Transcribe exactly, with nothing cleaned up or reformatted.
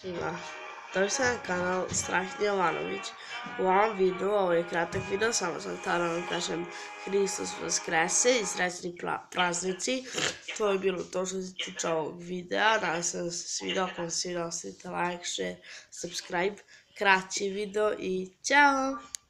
Svima, došli ste na kanal Srecni U ovom videu, ovo je kratak video, samo sam htjela da vam kažem Hristos vaskrese i srećni praznici. To je bilo to što se tiče ovog videa, nadam se da se svidao, ako vam se svidao ostavite like, share, subscribe, kraći video i ćao!